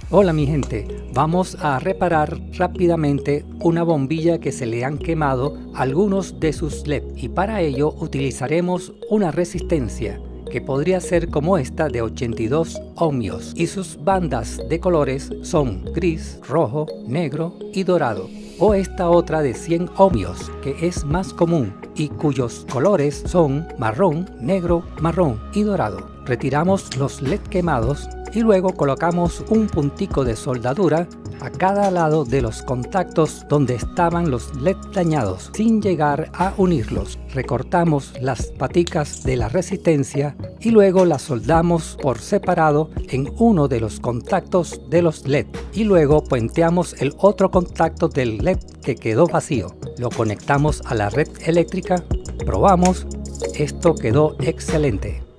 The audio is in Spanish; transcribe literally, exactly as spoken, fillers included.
Hola mi gente, vamos a reparar rápidamente una bombilla que se le han quemado algunos de sus L E D y para ello utilizaremos una resistencia que podría ser como esta de ochenta y dos ohmios y sus bandas de colores son gris, rojo, negro y dorado, o esta otra de cien ohmios que es más común y cuyos colores son marrón, negro, marrón y dorado. Retiramos los L E D quemados y luego colocamos un puntico de soldadura a cada lado de los contactos donde estaban los L E D dañados sin llegar a unirlos. Recortamos las paticas de la resistencia y luego las soldamos por separado en uno de los contactos de los L E D y luego puenteamos el otro contacto del L E D que quedó vacío. Lo conectamos a la red eléctrica, probamos, esto quedó excelente.